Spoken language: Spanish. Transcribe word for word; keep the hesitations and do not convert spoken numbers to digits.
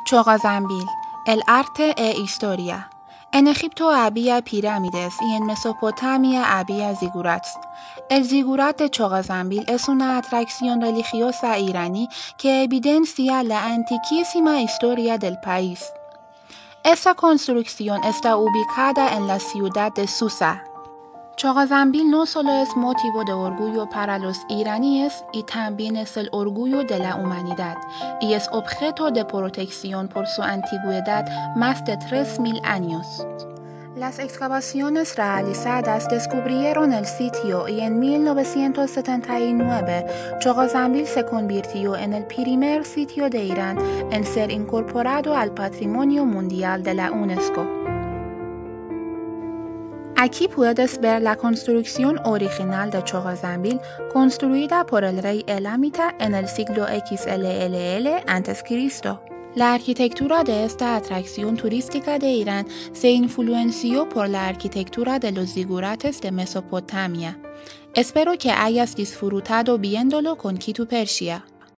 Chogazambil, el arte e historia. En Egipto había pirámides y en Mesopotamia había zigurats. El zigurat de Chogazambil es una atracción religiosa iraní que evidencia la antiquísima historia del país. Esta construcción está ubicada en la ciudad de Susa. Chogazambil no solo es motivo de orgullo para los iraníes y también es el orgullo de la humanidad y es objeto de protección por su antigüedad más de tres mil años. Las excavaciones realizadas descubrieron el sitio y en mil novecientos setenta y nueve Chogazambil se convirtió en el primer sitio de Irán en ser incorporado al Patrimonio Mundial de la UNESCO. Aquí puedes ver la construcción original de Chogazambil, construida por el rey elamita en el siglo equis ele ele ele antes de Cristo. La arquitectura de esta atracción turística de Irán se influenció por la arquitectura de los zigurates de Mesopotamia. Espero que hayas disfrutado viéndolo con Kitu Persia.